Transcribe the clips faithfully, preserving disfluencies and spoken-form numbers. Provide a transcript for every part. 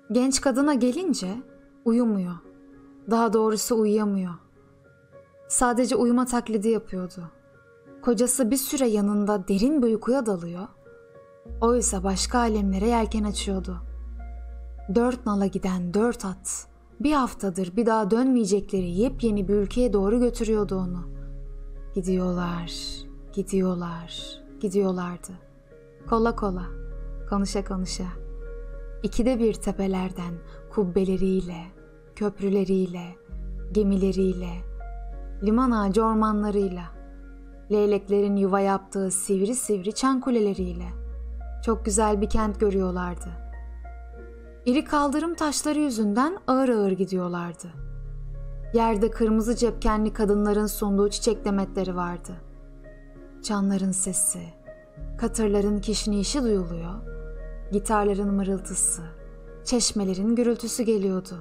Genç kadına gelince uyumuyor. Daha doğrusu uyuyamıyor. Sadece uyuma taklidi yapıyordu. Kocası bir süre yanında derin bir uykuya dalıyor. Oysa başka alemlere yelken açıyordu. Dört nala giden dört at bir haftadır bir daha dönmeyecekleri yepyeni bir ülkeye doğru götürüyordu onu. Gidiyorlar, gidiyorlar, gidiyorlardı. Kola kola, konuşa konuşa. İkide bir tepelerden kubbeleriyle, köprüleriyle, gemileriyle, liman ağacı ormanlarıyla, leyleklerin yuva yaptığı sivri sivri çan kuleleriyle çok güzel bir kent görüyorlardı. İri kaldırım taşları yüzünden ağır ağır gidiyorlardı. Yerde kırmızı cepkenli kadınların sunduğu çiçek demetleri vardı. Çanların sesi, katırların kişniyişi duyuluyor, gitarların mırıltısı, çeşmelerin gürültüsü geliyordu.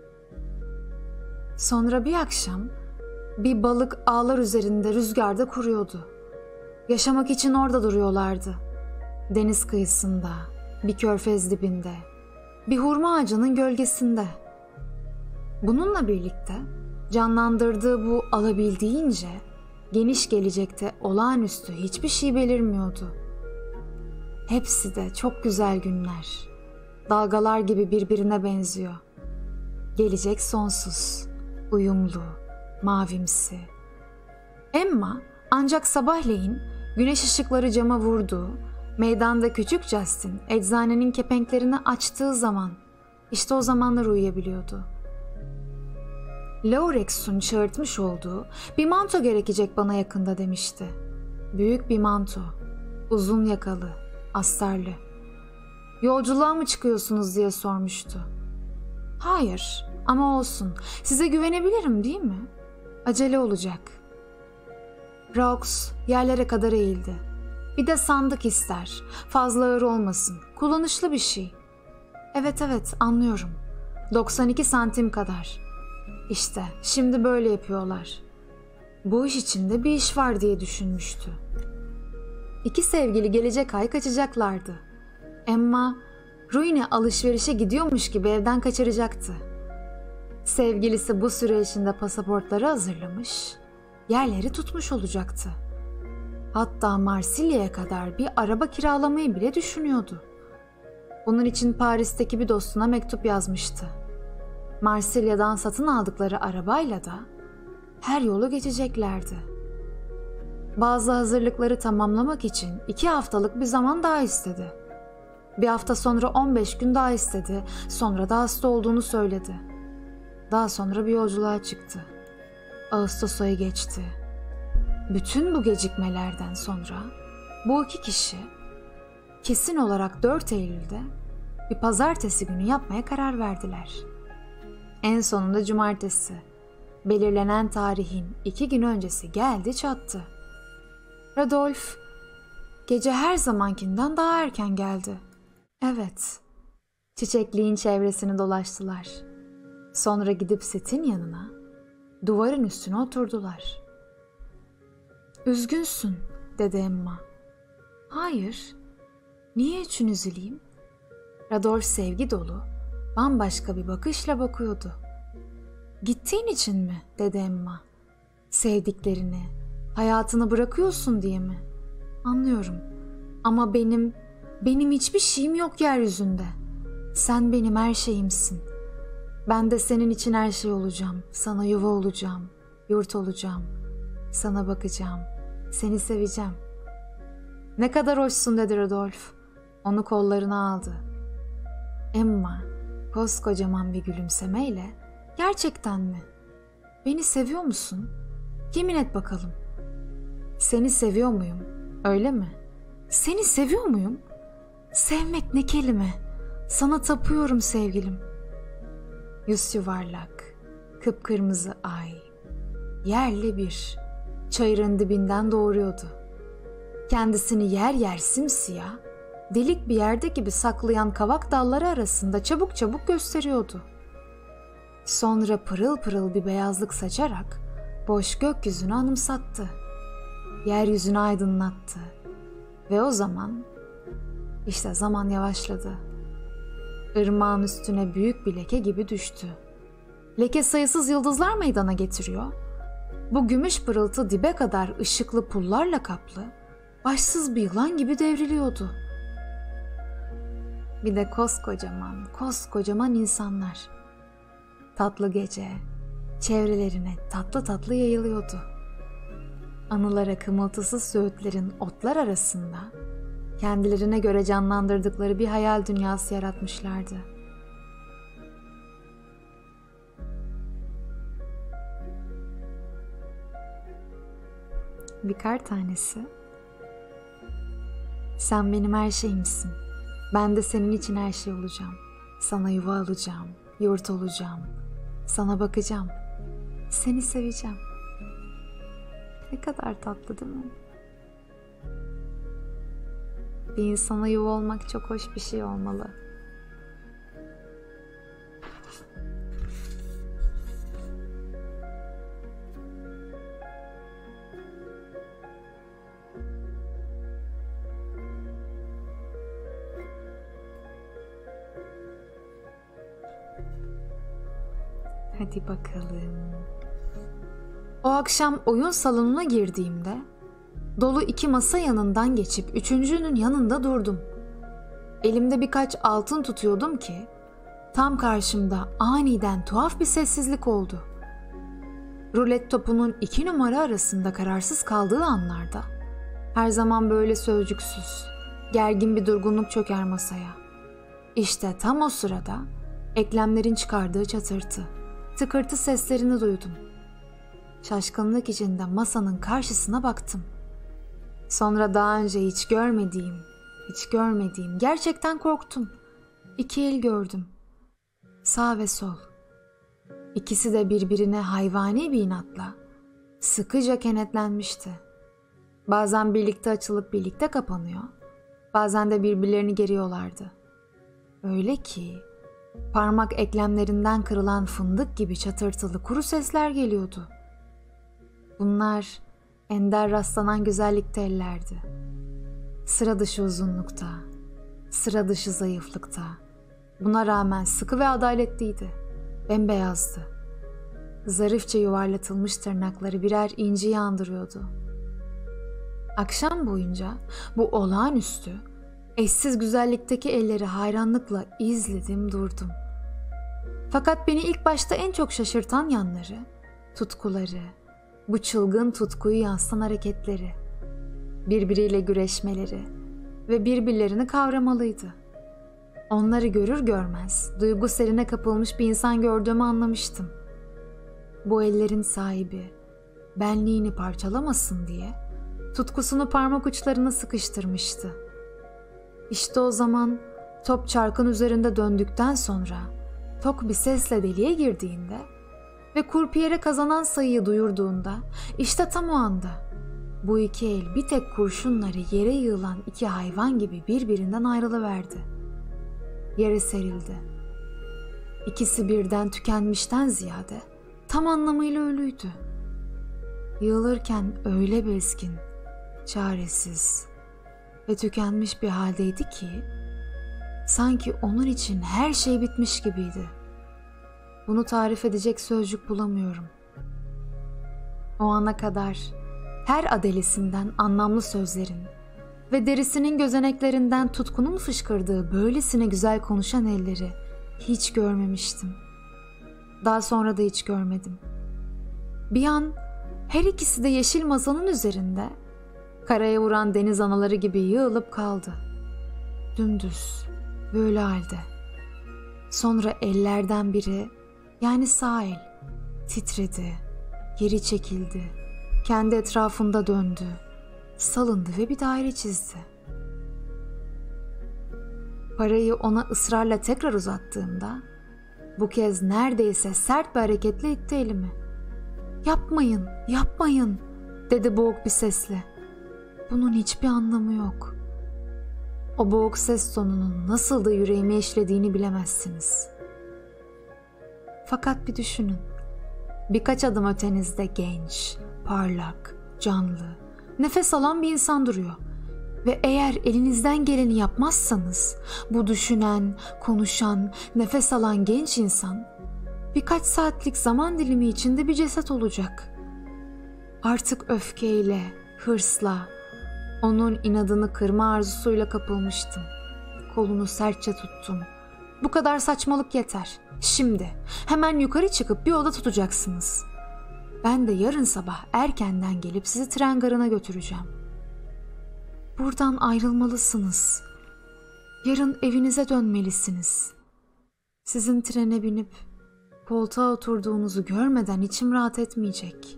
Sonra bir akşam bir balık ağlar üzerinde rüzgarda kuruyordu. Yaşamak için orada duruyorlardı. Deniz kıyısında, bir körfez dibinde, bir hurma ağacının gölgesinde. Bununla birlikte canlandırdığı bu alabildiğince geniş gelecekte olağanüstü hiçbir şey belirmiyordu. Hepsi de çok güzel günler. Dalgalar gibi birbirine benziyor. Gelecek sonsuz, uyumlu, mavimsi. Emma ancak sabahleyin güneş ışıkları cama vurduğu, meydanda küçük Justin eczanenin kepenklerini açtığı zaman, işte o zamanlar uyuyabiliyordu. Laurex'un çağırtmış olduğu bir manto gerekecek bana yakında demişti. Büyük bir manto, uzun yakalı, astarlı. Yolculuğa mı çıkıyorsunuz diye sormuştu. Hayır ama olsun, size güvenebilirim değil mi? Acele olacak. Rox yerlere kadar eğildi. Bir de sandık ister, fazla ağır olmasın, kullanışlı bir şey. Evet evet anlıyorum, doksan iki santim kadar. İşte şimdi böyle yapıyorlar. Bu iş içinde bir iş var diye düşünmüştü. İki sevgili gelecek ay kaçacaklardı. Emma, Ruine alışverişe gidiyormuş gibi evden kaçıracaktı. Sevgilisi bu süre içinde pasaportları hazırlamış, yerleri tutmuş olacaktı. Hatta Marsilya'ya kadar bir araba kiralamayı bile düşünüyordu. Bunun için Paris'teki bir dostuna mektup yazmıştı. Marsilya'dan satın aldıkları arabayla da her yolu geçeceklerdi. Bazı hazırlıkları tamamlamak için iki haftalık bir zaman daha istedi. Bir hafta sonra on beş gün daha istedi. Sonra da hasta olduğunu söyledi. Daha sonra bir yolculuğa çıktı. Ağustos ayı geçti. Bütün bu gecikmelerden sonra bu iki kişi kesin olarak dört Eylül'de bir pazartesi günü yapmaya karar verdiler. En sonunda cumartesi, belirlenen tarihin iki gün öncesi geldi çattı. Rodolphe, gece her zamankinden daha erken geldi. Evet, çiçekliğin çevresini dolaştılar. Sonra gidip setin yanına, duvarın üstüne oturdular. "Üzgünsün," dedi Emma. "Hayır, niye için üzüleyim?" Rodolphe sevgi dolu, bambaşka bir bakışla bakıyordu. "Gittiğin için mi?" dedi Emma. "Sevdiklerini, hayatını bırakıyorsun diye mi?" "Anlıyorum ama benim, benim hiçbir şeyim yok yeryüzünde. Sen benim her şeyimsin. Ben de senin için her şey olacağım. Sana yuva olacağım, yurt olacağım. Sana bakacağım, seni seveceğim." "Ne kadar hoşsun," dedi Rodolphe. Onu kollarına aldı. Emma koskocaman bir gülümsemeyle, "Gerçekten mi? Beni seviyor musun? Yemin et bakalım." "Seni seviyor muyum? Öyle mi?" "Seni seviyor muyum? Sevmek ne kelime. Sana tapıyorum sevgilim." Yüz yuvarlak, kıpkırmızı ay, yerle bir, çayırın dibinden doğuruyordu. Kendisini yer yer simsiyah, delik bir yerde gibi saklayan kavak dalları arasında çabuk çabuk gösteriyordu. Sonra pırıl pırıl bir beyazlık saçarak boş gökyüzünü anımsattı. Yeryüzünü aydınlattı. Ve o zaman, işte zaman yavaşladı. Irmağın üstüne büyük bir leke gibi düştü. Leke sayısız yıldızlar meydana getiriyor. Bu gümüş pırıltı dibe kadar ışıklı pullarla kaplı, başsız bir yılan gibi devriliyordu. Bir de koskocaman, koskocaman insanlar. Tatlı gece, çevrelerine tatlı tatlı yayılıyordu. Anılara kımıltısız söğütlerin otlar arasında kendilerine göre canlandırdıkları bir hayal dünyası yaratmışlardı. Bir kar tanesi. Sen benim her şeyimsin. Ben de senin için her şey olacağım. Sana yuva alacağım, yurt olacağım. Sana bakacağım. Seni seveceğim. Ne kadar tatlı değil mi? Bir insana yuva olmak çok hoş bir şey olmalı. Hadi bakalım. O akşam oyun salonuna girdiğimde dolu iki masa yanından geçip üçüncünün yanında durdum. Elimde birkaç altın tutuyordum ki tam karşımda aniden tuhaf bir sessizlik oldu. Rulet topunun iki numara arasında kararsız kaldığı anlarda her zaman böyle sözcüksüz, gergin bir durgunluk çöker masaya. İşte tam o sırada eklemlerin çıkardığı çatırtı, tıkırtı seslerini duydum. Şaşkınlık içinde masanın karşısına baktım. Sonra daha önce hiç görmediğim, hiç görmediğim, gerçekten korktum. İki el gördüm. Sağ ve sol. İkisi de birbirine hayvani bir inatla sıkıca kenetlenmişti. Bazen birlikte açılıp birlikte kapanıyor, bazen de birbirlerini geriyorlardı. Öyle ki parmak eklemlerinden kırılan fındık gibi çatırtılı kuru sesler geliyordu. Bunlar ender rastlanan güzellikte ellerdi. Sıra dışı uzunlukta, sıra dışı zayıflıkta. Buna rağmen sıkı ve adaletliydi. Bembeyazdı. Zarifçe yuvarlatılmış tırnakları birer inciyi andırıyordu. Akşam boyunca bu olağanüstü, eşsiz güzellikteki elleri hayranlıkla izledim durdum. Fakat beni ilk başta en çok şaşırtan yanları, tutkuları, bu çılgın tutkuyu yansıtan hareketleri, birbiriyle güreşmeleri ve birbirlerini kavramalıydı. Onları görür görmez duygu seline kapılmış bir insan gördüğümü anlamıştım. Bu ellerin sahibi benliğini parçalamasın diye tutkusunu parmak uçlarına sıkıştırmıştı. İşte o zaman top çarkın üzerinde döndükten sonra tok bir sesle deliğe girdiğinde ve kurpiyere kazanan sayıyı duyurduğunda işte tam o anda bu iki el bir tek kurşunları yere yığılan iki hayvan gibi birbirinden ayrılıverdi. Yere serildi. İkisi birden tükenmişten ziyade tam anlamıyla ölüydü. Yığılırken öyle bezgin, çaresiz ve tükenmiş bir haldeydi ki sanki onun için her şey bitmiş gibiydi. Bunu tarif edecek sözcük bulamıyorum. O ana kadar her adelesinden anlamlı sözlerin ve derisinin gözeneklerinden tutkunun fışkırdığı böylesine güzel konuşan elleri hiç görmemiştim. Daha sonra da hiç görmedim. Bir an her ikisi de yeşil masanın üzerinde karaya vuran deniz anaları gibi yığılıp kaldı. Dümdüz, böyle halde. Sonra ellerden biri, yani sağ el, titredi, geri çekildi, kendi etrafında döndü, salındı ve bir daire çizdi. Parayı ona ısrarla tekrar uzattığımda, bu kez neredeyse sert bir hareketle itti elimi. "Yapmayın, yapmayın," dedi boğuk bir sesle. "Bunun hiçbir anlamı yok." O boğuk ses tonunun nasıl da yüreğime işlediğini bilemezsiniz. Fakat bir düşünün. Birkaç adım ötenizde genç, parlak, canlı, nefes alan bir insan duruyor. Ve eğer elinizden geleni yapmazsanız bu düşünen, konuşan, nefes alan genç insan birkaç saatlik zaman dilimi içinde bir ceset olacak. Artık öfkeyle, hırsla, onun inadını kırma arzusuyla kapılmıştım. Kolunu sertçe tuttum. Bu kadar saçmalık yeter. Şimdi hemen yukarı çıkıp bir oda tutacaksınız. Ben de yarın sabah erkenden gelip sizi tren garına götüreceğim. Buradan ayrılmalısınız. Yarın evinize dönmelisiniz. Sizin trene binip koltuğa oturduğunuzu görmeden içim rahat etmeyecek.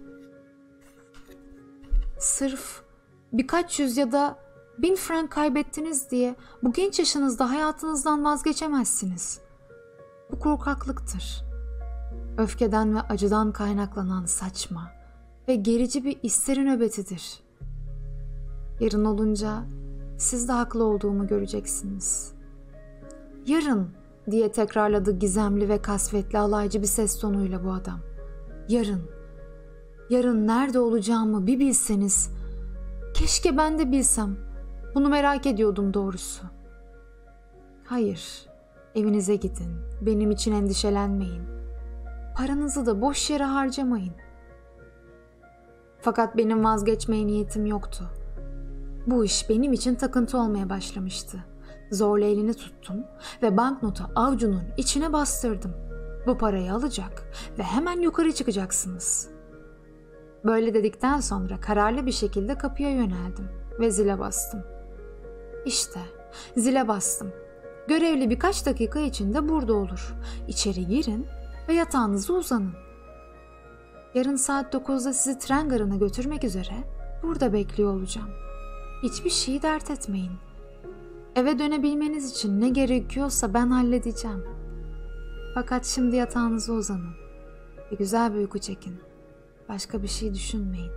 Sırf birkaç yüz ya da bin frank kaybettiniz diye bu genç yaşınızda hayatınızdan vazgeçemezsiniz. Bu korkaklıktır. Öfkeden ve acıdan kaynaklanan saçma ve gerici bir isteri nöbetidir. Yarın olunca siz de haklı olduğumu göreceksiniz. Yarın diye tekrarladı gizemli ve kasvetli alaycı bir ses tonuyla bu adam. Yarın. Yarın nerede olacağımı bir bilseniz. Keşke ben de bilsem. Bunu merak ediyordum doğrusu. Hayır, evinize gidin. Benim için endişelenmeyin. Paranızı da boş yere harcamayın. Fakat benim vazgeçmeye niyetim yoktu. Bu iş benim için takıntı olmaya başlamıştı. Zorla elini tuttum ve banknotu avucunun içine bastırdım. Bu parayı alacak ve hemen yukarı çıkacaksınız. Böyle dedikten sonra kararlı bir şekilde kapıya yöneldim ve zile bastım. İşte zile bastım. Görevli birkaç dakika içinde burada olur. İçeri girin ve yatağınıza uzanın. Yarın saat dokuzda sizi tren garına götürmek üzere burada bekliyor olacağım. Hiçbir şeyi dert etmeyin. Eve dönebilmeniz için ne gerekiyorsa ben halledeceğim. Fakat şimdi yatağınıza uzanın. Bir güzel bir uyku çekin. Başka bir şey düşünmeyin.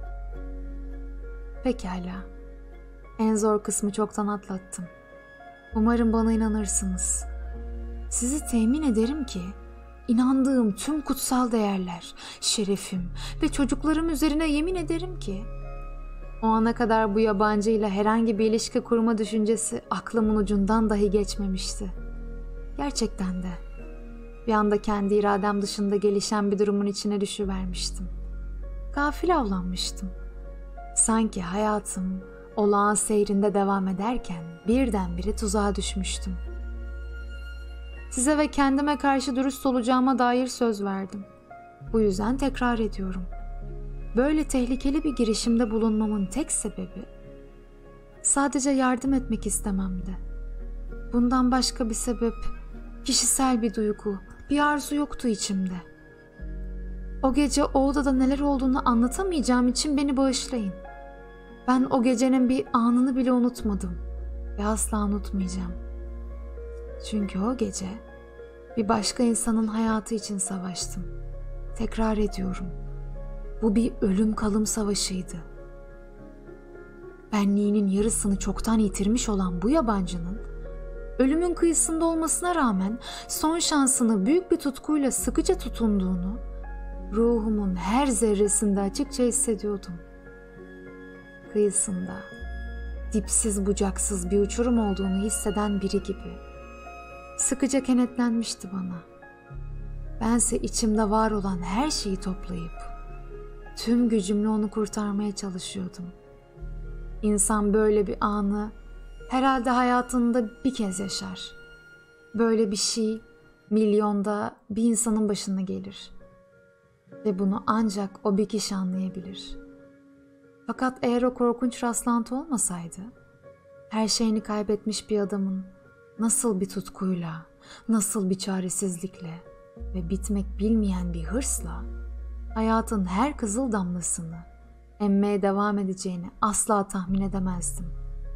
Pekala. En zor kısmı çoktan atlattım. Umarım bana inanırsınız. Sizi temin ederim ki inandığım tüm kutsal değerler, şerefim ve çocuklarım üzerine yemin ederim ki o ana kadar bu yabancıyla herhangi bir ilişki kurma düşüncesi aklımın ucundan dahi geçmemişti. Gerçekten de. Bir anda kendi iradem dışında gelişen bir durumun içine düşüvermiştim. Gafil avlanmıştım. Sanki hayatım olağan seyrinde devam ederken birdenbire tuzağa düşmüştüm. Size ve kendime karşı dürüst olacağıma dair söz verdim. Bu yüzden tekrar ediyorum. Böyle tehlikeli bir girişimde bulunmamın tek sebebi sadece yardım etmek istememdi. Bundan başka bir sebep, kişisel bir duygu, bir arzu yoktu içimde. O gece o odada neler olduğunu anlatamayacağım için beni bağışlayın. Ben o gecenin bir anını bile unutmadım ve asla unutmayacağım. Çünkü o gece bir başka insanın hayatı için savaştım. Tekrar ediyorum. Bu bir ölüm kalım savaşıydı. Benliğinin yarısını çoktan yitirmiş olan bu yabancının ölümün kıyısında olmasına rağmen son şansını büyük bir tutkuyla sıkıca tutunduğunu ruhumun her zerresinde açıkça hissediyordum. Kıyısında, dipsiz bucaksız bir uçurum olduğunu hisseden biri gibi sıkıca kenetlenmişti bana. Bense içimde var olan her şeyi toplayıp tüm gücümle onu kurtarmaya çalışıyordum. İnsan böyle bir anı herhalde hayatında bir kez yaşar. Böyle bir şey milyonda bir insanın başına gelir. Ve bunu ancak o bir kişi anlayabilir. Fakat eğer o korkunç rastlantı olmasaydı, her şeyini kaybetmiş bir adamın nasıl bir tutkuyla, nasıl bir çaresizlikle ve bitmek bilmeyen bir hırsla hayatın her kızıl damlasını emmeye devam edeceğini asla tahmin edemezdim.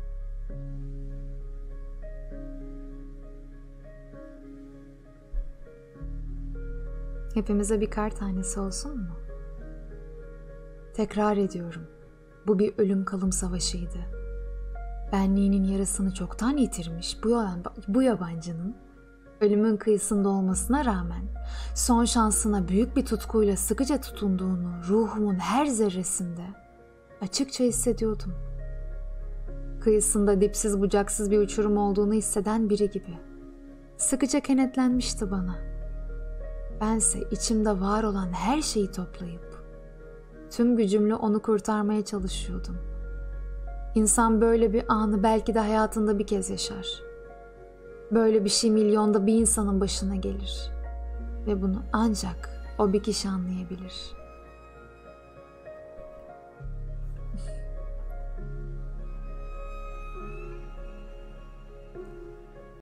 Hepimize bir kar tanesi olsun mu? Tekrar ediyorum. Bu bir ölüm kalım savaşıydı. Benliğinin yarısını çoktan yitirmiş bu, yalan, bu yabancının ölümün kıyısında olmasına rağmen son şansına büyük bir tutkuyla sıkıca tutunduğunu ruhumun her zerresinde açıkça hissediyordum. Kıyısında dipsiz bucaksız bir uçurum olduğunu hisseden biri gibi. Sıkıca kenetlenmişti bana. Bense içimde var olan her şeyi toplayıp tüm gücümle onu kurtarmaya çalışıyordum. İnsan böyle bir anı belki de hayatında bir kez yaşar. Böyle bir şey milyonda bir insanın başına gelir ve bunu ancak o bir kişi anlayabilir.